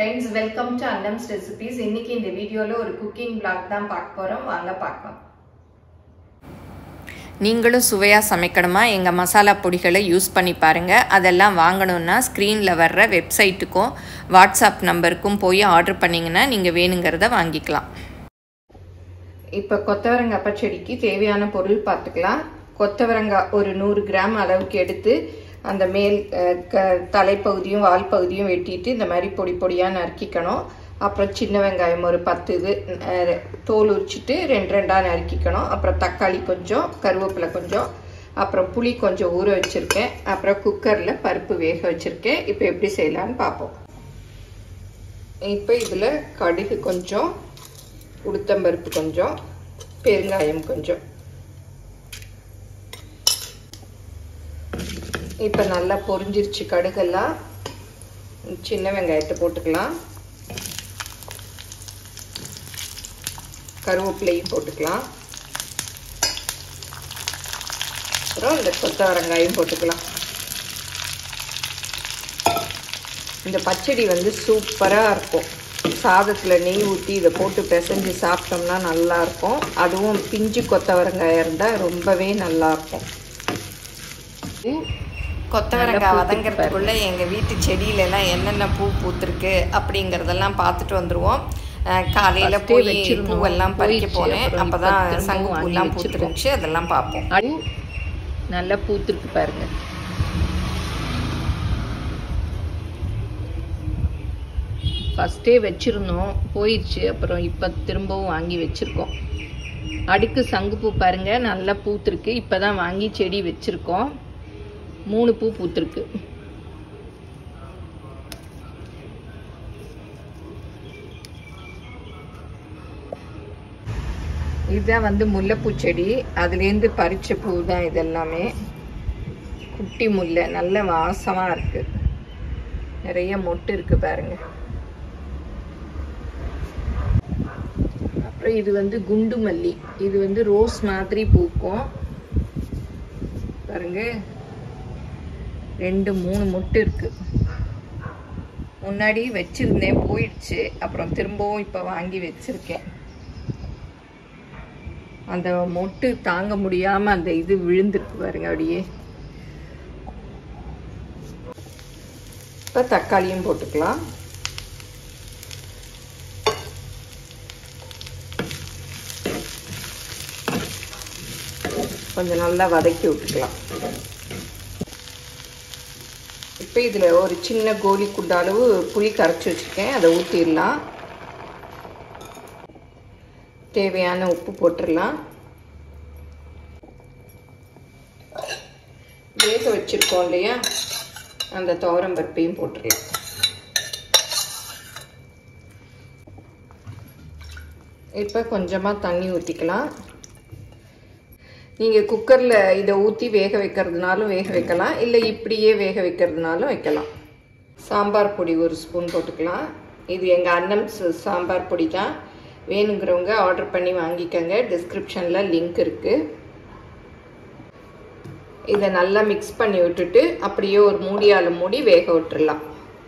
friends, welcome to Annam's Recipes. இன்னைக்கு இந்த வீடியோல ஒரு குக்கிங் vlog தான் பார்க்க போறோம். வாங்க பார்க்கலாம். நீங்களும் சுவையா சமைக்கணுமா எங்க மசாலா பொடிகளை யூஸ் பண்ணி பாருங்க. அதெல்லாம் வாங்கணும்னா ஸ்கிரீன்ல வர்ற வெப்சைட்டுக்கும் வாட்ஸ்அப் நம்பருக்கும் போய் ஆர்டர் பண்ணீங்கன்னா நீங்க வேணுங்கறத வாங்கிக்கலாம். இப்போ கொத்தவரங்காய் பச்சடிக்கு தேவையான பொருள் பார்த்துக்கலாம். கொத்தவரங்காய் ஒரு 100 கிராம் அளவுக்கு எடுத்து அந்த மேல் தலைப்பகுதியும் வால் பகுதியும் வெட்டிட்டு இந்த மாதிரி பொடி பொடியாக நறுக்கிக்கணும். அப்புறம் சின்ன வெங்காயம் ஒரு 10 இது தோல் உரிச்சிட்டு 2 நறுக்கிக்கணும். அப்புறம் தக்காளி கொஞ்சம், கருவேப்பிலை கொஞ்சம், அப்புறம் புளி கொஞ்சம் ஊற வச்சுருக்கேன். அப்புறம் குக்கரில் பருப்பு வேக வச்சுருக்கேன். இப்போ எப்படி செய்யலான்னு பார்ப்போம். இப்போ இதில் கடுகு கொஞ்சம், உளுத்தம்பருப்பு கொஞ்சம், பெருங்காயம் கொஞ்சம். இப்போ நல்லா பொரிஞ்சிருச்சு கடுகெல்லாம். சின்ன வெங்காயத்தை போட்டுக்கலாம், கருவேப்பிலையும் போட்டுக்கலாம், அப்புறம் இந்த கொத்தவரங்காயும் போட்டுக்கலாம். இந்த பச்சடி வந்து சூப்பராக இருக்கும். சாதத்தில் நெய் ஊற்றி இதை போட்டு பிசைஞ்சு சாப்பிட்டோம்னா நல்லாயிருக்கும். அதுவும் பிஞ்சு கொத்தவரங்காயாக இருந்தால் ரொம்பவே நல்லாயிருக்கும். கொத்தவரங்காய் வதங்கிறதுக்குள்ள எங்கள் வீட்டு செடியிலலாம் என்னென்ன பூ பூத்துருக்கு அப்படிங்கிறதெல்லாம் பார்த்துட்டு வந்துடுவோம். காலையில் போய் பூவெல்லாம் பறிக்க போனேன். அப்போ தான் சங்கு பூலாம் பூத்துருந்துச்சு, அதெல்லாம் பார்ப்போம். நல்லா பூத்துருக்கு பாருங்க. ஃபஸ்ட்டே வச்சுருந்தோம், போயிடுச்சு. அப்புறம் இப்போ திரும்பவும் வாங்கி வச்சுருக்கோம். அடுக்கு சங்குப்பூ பாருங்க, நல்லா பூத்துருக்கு. இப்போ தான் வாங்கி செடி வச்சுருக்கோம். 3 பூ பூத்துருக்கு. இதுதான் வந்து முல்லைப்பூ செடி. அதுலேருந்து பறிச்ச பூ தான் இதெல்லாமே. குட்டி முல்லை, நல்ல வாசமாக இருக்குது. நிறைய மொட்டு இருக்குது பாருங்க. அப்புறம் இது வந்து குண்டு மல்லி. இது வந்து ரோஸ் மாதிரி பூக்கும் பாருங்க. 2-3 மொட்டு இருக்கு. முன்னாடி வச்சிருந்தேன், போயிடுச்சு. அப்புறம் திரும்பவும் இப்போ வாங்கி வச்சிருக்கேன். அந்த மொட்டு தாங்க முடியாம அந்த இது விழுந்துருக்கு பாருங்க அப்படியே. இப்போ தக்காளியும் போட்டுக்கலாம். கொஞ்சம் நல்லா வதக்கி விட்டுக்கலாம். இப்போ இதில் ஒரு சின்ன கோலி குண்ட அளவு புளி கரைச்சி வச்சுருக்கேன், அதை ஊற்றிடலாம். தேவையான உப்பு போட்டுடலாம். வேக வச்சுருக்கோம் இல்லையா, அந்த துவரம் பருப்பையும் போட்டுடலாம். இப்போ கொஞ்சமாக தண்ணி ஊற்றிக்கலாம். நீங்கள் குக்கரில் இதை ஊற்றி வேக வைக்கிறதுனாலும் வேக வைக்கலாம், இல்லை இப்படியே வேக வைக்கிறதுனாலும் வைக்கலாம். சாம்பார் பொடி 1 ஸ்பூன் போட்டுக்கலாம். இது எங்கள் அன்னம்ஸ் சாம்பார் பொடி தான். வேணுங்கிறவங்க ஆர்டர் பண்ணி வாங்கிக்கோங்க. டிஸ்கிரிப்ஷனில் லிங்க் இருக்குது. இதை நல்லா மிக்ஸ் பண்ணி விட்டுட்டு அப்படியே ஒரு மூடியால் மூடி வேக விட்டுடலாம்.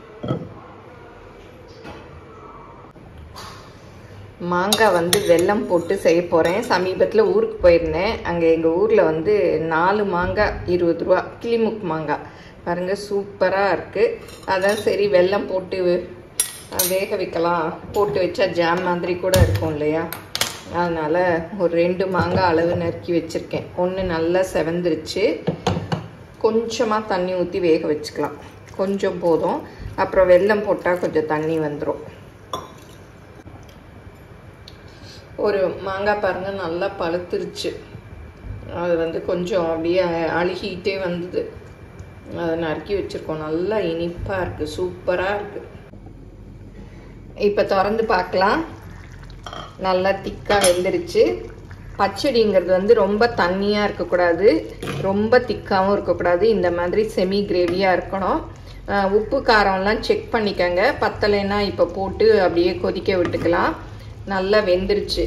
மாங்காய் வந்து வெல்லம் போட்டு செய்ய போகிறேன். சமீபத்தில் ஊருக்கு போயிருந்தேன். அங்கே எங்கள் ஊரில் வந்து 4 மாங்காய் 20 ரூபா, கிளிமுக் மாங்காய் பாருங்கள், சூப்பராக இருக்குது. அதான் சரி வெல்லம் போட்டு வேக வைக்கலாம். போட்டு வச்சா ஜாம் மாதிரி கூட இருக்கும் இல்லையா, அதனால் ஒரு 2 மாங்காய் அளவு நறுக்கி வச்சுருக்கேன். ஒன்று நல்லா செவந்துருச்சு. கொஞ்சமாக தண்ணி ஊற்றி வேக வச்சுக்கலாம், கொஞ்சம் போதும். அப்புறம் வெல்லம் போட்டால் கொஞ்சம் தண்ணி வந்துடும். ஒரு மாங்காய் பாருங்கள் நல்லா பழுத்துருச்சு. அது வந்து கொஞ்சம் அப்படியே அழுகிட்டே வந்தது. அதை நறுக்கி வச்சுருக்கோம். நல்லா இனிப்பாக இருக்குது, சூப்பராக இருக்குது. இப்போ திறந்து பார்க்கலாம். நல்லா திக்காக வெந்துருச்சு. பச்சடிங்கிறது வந்து ரொம்ப தண்ணியாக இருக்கக்கூடாது, ரொம்ப திக்காகவும் இருக்கக்கூடாது. இந்த மாதிரி செமி கிரேவியாக இருக்கணும். உப்பு காரம்லாம் செக் பண்ணிக்கோங்க. பத்தலைன்னா இப்போ போட்டு அப்படியே கொதிக்க விட்டுக்கலாம். நல்லா வெந்துருச்சு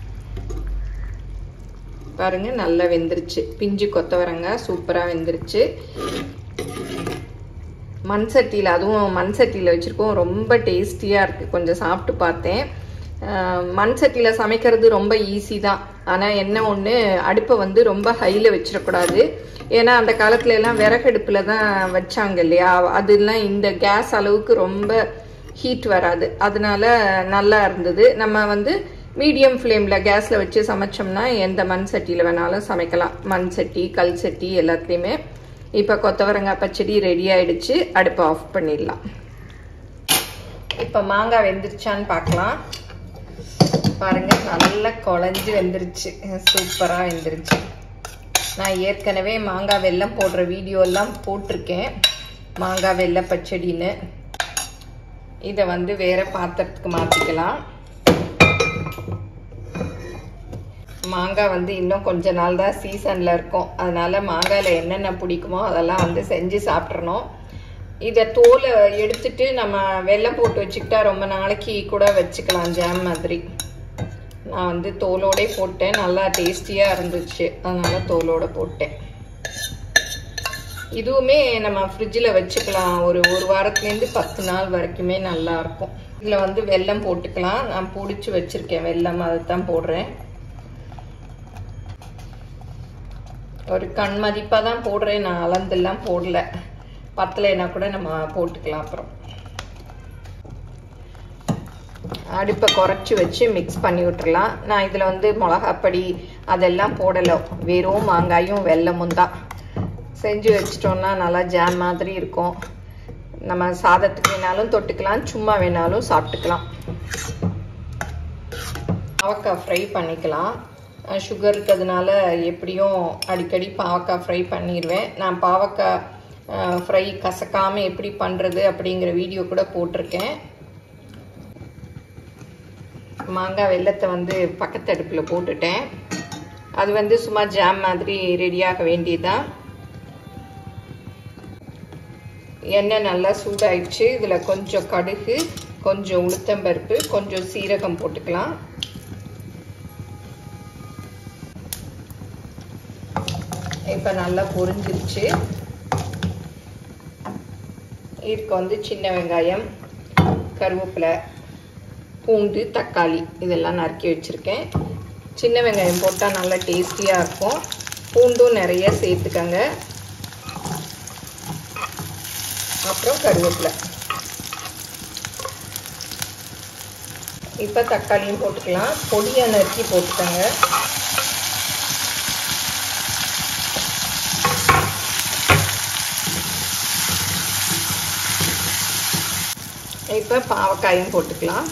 பாருங்க, நல்லா வெந்துருச்சு. பிஞ்சு கொத்தவரங்காய் சூப்பராக வெந்துருச்சு. மண் சட்டியில், அதுவும் மண் சட்டியில் வச்சுருக்கோம். ரொம்ப டேஸ்டியாக இருக்குது. கொஞ்சம் சாப்பிட்டு பார்த்தேன். மண் சட்டியில் சமைக்கிறது ரொம்ப ஈஸி தான். ஆனால் என்ன ஒன்று, அடுப்பை வந்து ரொம்ப ஹையில் வச்சிடக்கூடாது. ஏன்னா அந்த காலத்துல எல்லாம் விறகடுப்பில் தான் வச்சாங்க இல்லையா, அதெல்லாம் இந்த கேஸ் அளவுக்கு ரொம்ப ஹீட் வராது. அதனால நல்லா இருந்தது. நம்ம வந்து மீடியம் ஃப்ளேமில் கேஸில் வச்சு சமைச்சோம்னா எந்த மண் சட்டியில் வேணாலும் சமைக்கலாம். மண் சட்டி, கல் சட்டி எல்லாத்துலேயுமே. இப்போ கொத்தவரங்காய் பச்சடி ரெடி ஆயிடுச்சு. அடுப்பை ஆஃப் பண்ணிடலாம். இப்போ மாங்காய் வெந்துருச்சான்னு பார்க்கலாம். பாருங்க, நல்லா குழஞ்சி வெந்துருச்சு. சூப்பராக வெந்துருச்சு. நான் ஏற்கனவே மாங்காய் வெல்லம் போடுற வீடியோ எல்லாம் போட்டிருக்கேன், மாங்காய் வெல்ல பச்சடின்னு. இதை வந்து வேற பாத்திரத்துக்கு மாற்றிக்கலாம். மாங்காய் வந்து இன்னும் கொஞ்ச நாள் தான் சீசனில் இருக்கும். அதனால மாங்காயில் என்னென்ன பிடிக்குமோ அதெல்லாம் வந்து செஞ்சு சாப்பிட்றணும். இதை தோலை எடுத்துட்டு நம்ம வெல்லம் போட்டு வச்சுக்கிட்டா ரொம்ப நாளைக்கு கூட வச்சுக்கலாம், ஜாம் மாதிரி. நான் வந்து தோலோடே போட்டேன். நல்லா டேஸ்டியாக இருந்துச்சு, அதனால தோலோட போட்டேன். இதுவுமே நம்ம ஃப்ரிட்ஜில் வச்சுக்கலாம். ஒரு வாரத்துலேருந்து 10 நாள் வரைக்குமே நல்லா இருக்கும். இதில் வந்து வெல்லம் போட்டுக்கலாம். நான் பிடிச்சி வச்சுருக்கேன் வெல்லம், அதை தான் போடுறேன். ஒரு கண் மதிப்பாக தான் போடுறேன், நான் அளந்தெல்லாம் போடல. பத்தலைன்னா கூட நம்ம போட்டுக்கலாம். அப்புறம் அடுப்பை குறைச்சி வச்சு மிக்ஸ் பண்ணி விட்டுடலாம். நான் இதில் வந்து மிளகாப்பொடி அதெல்லாம் போடலை, வெறும் மாங்காயும் வெல்லமும் தான். செஞ்சு வச்சிட்டோம்னா நல்லா ஜாம் மாதிரி இருக்கும். நம்ம சாதத்துக்கு வேணாலும் தொட்டுக்கலாம், சும்மா வேணாலும் சாப்பிட்டுக்கலாம். பாவக்காய் ஃப்ரை பண்ணிக்கலாம். சுகர் இருக்கிறதுனால எப்படியும் அடிக்கடி பாவக்காய் ஃப்ரை பண்ணிடுவேன். நான் பாவக்காய் ஃப்ரை கசக்காமல் எப்படி பண்ணுறது அப்படிங்கிற வீடியோ கூட போட்டிருக்கேன். மாங்காய் வெல்லத்தை வந்து பக்கத்து அடுப்பில் போட்டுட்டேன். அது வந்து சும்மா ஜாம் மாதிரி ரெடியாக வேண்டியதுதான். எண்ணெய் நல்லா சூடாயிடுச்சு. இதில் கொஞ்சம் கடுகு, கொஞ்சம் உளுத்தம்பருப்பு, கொஞ்சம் சீரகம் போட்டுக்கலாம். இப்போ நல்லா பொரிஞ்சிருச்சு. இதுக்கு வந்து சின்ன வெங்காயம், கருவேப்பிலை, பூண்டு, தக்காளி இதெல்லாம் நறுக்கி வச்சுருக்கேன். சின்ன வெங்காயம் போட்டால் நல்லா டேஸ்டியாக இருக்கும். பூண்டும் நிறைய சேர்த்துக்கங்க. அப்புறம் கருவேப்பிலை. இப்போ தக்காளியும் போட்டுக்கலாம். பொடியாக நறுக்கி போட்டுக்கோங்க. இப்போ பாவக்காயும் போட்டுக்கலாம்.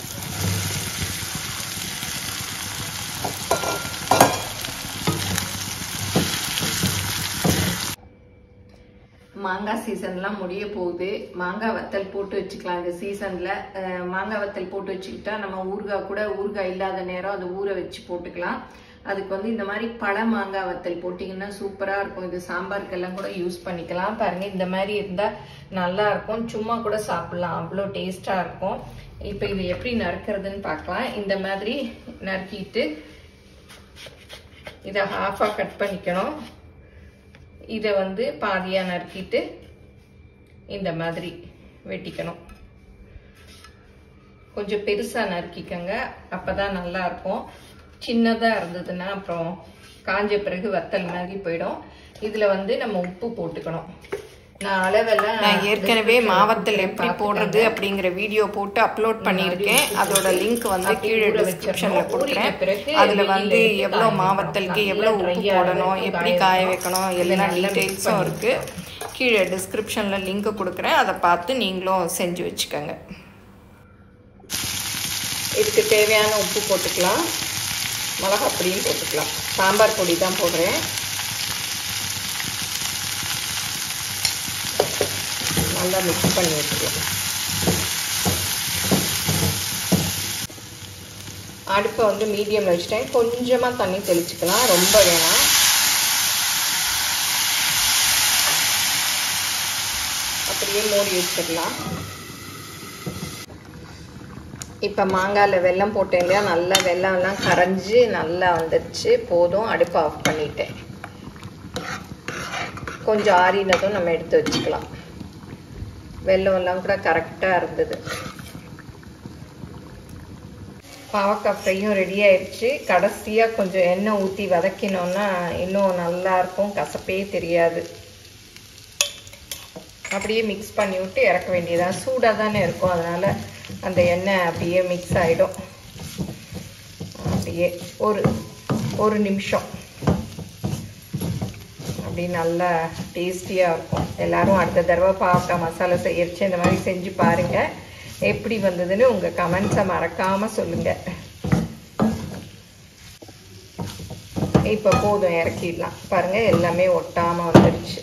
மாங்காய் சீசன்லாம் முடிய போகுது. மாங்காய் வத்தல் போட்டு வச்சுக்கலாம். இந்த சீசனில் மாங்காய் வத்தல் போட்டு வச்சுக்கிட்டா நம்ம ஊறுகாய் கூட, ஊறுகாய் இல்லாத நேரம் அதை ஊற வச்சு போட்டுக்கலாம். அதுக்கு வந்து இந்த மாதிரி பழ மாங்காய் வத்தல் போட்டிங்கன்னா சூப்பராக இருக்கும். இது சாம்பாருக்கெல்லாம் கூட யூஸ் பண்ணிக்கலாம். பாருங்க, இந்த மாதிரி இருந்தால் நல்லா இருக்கும். சும்மா கூட சாப்பிடலாம், அவ்வளோ டேஸ்டாக இருக்கும். இப்போ இது எப்படி நறுக்கிறதுன்னு பார்க்கலாம். இந்த மாதிரி நறுக்கிட்டு இதை ஹாஃபாக கட் பண்ணிக்கணும். இதை வந்து பாதியாக நறுக்கிட்டு இந்த மாதிரி வெட்டிக்கணும். கொஞ்சம் பெருசாக நறுக்கிக்கங்க, அப்போ தான் நல்லா இருக்கும். சின்னதாக இருந்ததுன்னா அப்புறம் காஞ்ச பிறகு வத்தல் மாதிரி போயிடும். இதில் வந்து நம்ம உப்பு போட்டுக்கணும். நான் ஏற்கனவே மாவத்தல் எப்படி போடுறது அப்படிங்கிற வீடியோ போட்டு அப்லோட் பண்ணியிருக்கேன். அதோட லிங்க் வந்து கீழே டிஸ்கிரிப்ஷனில் கொடுக்குறேன். அதில் வந்து எவ்வளோ மாவத்தலுக்கு எவ்வளோ உப்பு போடணும், எப்படி காய வைக்கணும், எல்லா டீட்டெயில்ஸும் இருக்குது. கீழே டிஸ்கிரிப்ஷனில் லிங்க் கொடுக்குறேன். அதை பார்த்து நீங்களும் செஞ்சு வச்சுக்கோங்க. இதுக்கு தேவையான உப்பு போட்டுக்கலாம். மிளகாய் பொடியும் போட்டுக்கலாம். சாம்பார் பொடி தான் போடுறேன். நல்லா மிக்ஸ் பண்ணி வச்சுக்கலாம். அடுப்பை வந்து மீடியமில் வச்சுட்டேன். கொஞ்சமாக தண்ணி தெளிச்சுக்கலாம், ரொம்ப வேணாம். அப்படியே மூடி வச்சிடலாம். இப்போ மாங்காயில் வெல்லம் போட்டேன் இல்லையா, நல்லா வெல்லம்லாம் கரைஞ்சி நல்லா வந்துடுச்சு. போதும், அடுப்பை ஆஃப் பண்ணிட்டேன். கொஞ்சம் ஆறினதும் நம்ம எடுத்து வச்சுக்கலாம். வெல்லம் எல்லாம் கூட கரெக்டாக இருந்தது. பாவக்காய் ஃப்ரையும் ரெடி ஆயிடுச்சு. கடைசியாக கொஞ்சம் எண்ணெய் ஊற்றி வதக்கினோன்னா இன்னும் நல்லாயிருக்கும், கசப்பே தெரியாது. அப்படியே மிக்ஸ் பண்ணி விட்டு இறக்க வேண்டியதான். சூடாக தானே இருக்கும், அதனால் அந்த எண்ணெய் அப்படியே மிக்ஸ் ஆகிடும். அப்படியே ஒரு நிமிஷம் அப்படி நல்லா டேஸ்டியாக இருக்கும். எல்லோரும் அடுத்த தடவை பாவக்காய் மசாலா செய்யறச்சு இந்த மாதிரி செஞ்சு பாருங்கள். எப்படி வந்ததுன்னு உங்கள் கமெண்ட்ஸை மறக்காமல் சொல்லுங்கள். இப்போ போதும், இறக்கிடலாம். பாருங்கள், எல்லாமே ஒட்டாமல் வந்துடுச்சு.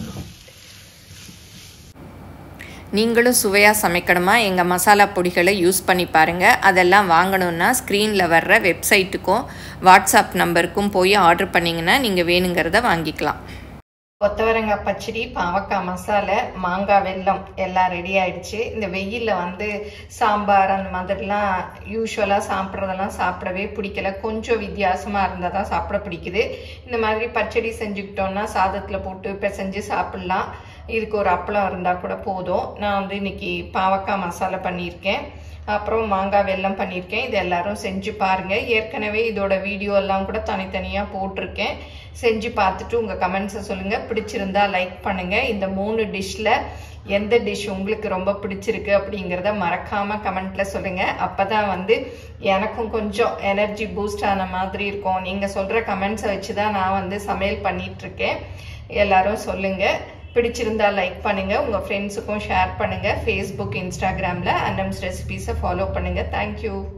நீங்களும் சுவையாக சமைக்கணுமா? எங்கள் மசாலா பொடிகளை யூஸ் பண்ணி பாருங்கள். அதெல்லாம் வாங்கணுன்னா ஸ்க்ரீனில் வர்ற வெப்சைட்டுக்கும் வாட்ஸ்அப் நம்பருக்கும் போய் ஆர்டர் பண்ணிங்கன்னா நீங்கள் வேணுங்கிறத வாங்கிக்கலாம். கொத்தவரங்காய் பச்சடி, பாவக்காய் மசாலா, மாங்காய் வெல்லம் எல்லாம் ரெடி ஆயிடுச்சு. இந்த வெயிலில் வந்து சாம்பார் அந்த மாதிரிலாம் யூஸ்வலாக சாப்பிட்றதெல்லாம் சாப்பிடவே பிடிக்கல. கொஞ்சம் வித்தியாசமாக இருந்தால் தான் சாப்பிட பிடிக்குது. இந்த மாதிரி பச்சடி செஞ்சுக்கிட்டோன்னா சாதத்தில் போட்டு பிசைஞ்சு சாப்பிட்லாம். இதுக்கு ஒரு அப்பளம் இருந்தால் கூட போதும். நான் வந்து இன்னைக்கு பாவக்காய் மசாலா பண்ணியிருக்கேன், அப்புறம் மாங்காய் வெல்லம் பண்ணியிருக்கேன். இது எல்லாரும் செஞ்சு பாருங்கள். ஏற்கனவே இதோட வீடியோ எல்லாம் கூட தனித்தனியாக போட்டிருக்கேன். செஞ்சு பார்த்துட்டு உங்கள் கமெண்ட்ஸை சொல்லுங்கள். பிடிச்சிருந்தா லைக் பண்ணுங்கள். இந்த 3 டிஷ்ஷில் எந்த டிஷ் உங்களுக்கு ரொம்ப பிடிச்சிருக்கு அப்படிங்கிறத மறக்காமல் கமெண்ட்டில் சொல்லுங்கள். அப்போ தான் வந்து எனக்கும் கொஞ்சம் எனர்ஜி பூஸ்ட் ஆன மாதிரி இருக்கும். நீங்கள் சொல்கிற கமெண்ட்ஸை வச்சு தான் நான் வந்து சமையல் பண்ணிகிட்ருக்கேன். எல்லாரும் சொல்லுங்கள். பிடிச்சிருந்தா லைக் பண்ணுங்கள், உங்கள் ஃப்ரெண்ட்ஸுக்கும் ஷேர் பண்ணுங்கள். ஃபேஸ்புக், இன்ஸ்டாகிராமில் அன்னம்ஸ் ரெசிபீஸை ஃபாலோ பண்ணுங்கள். தேங்க்யூ.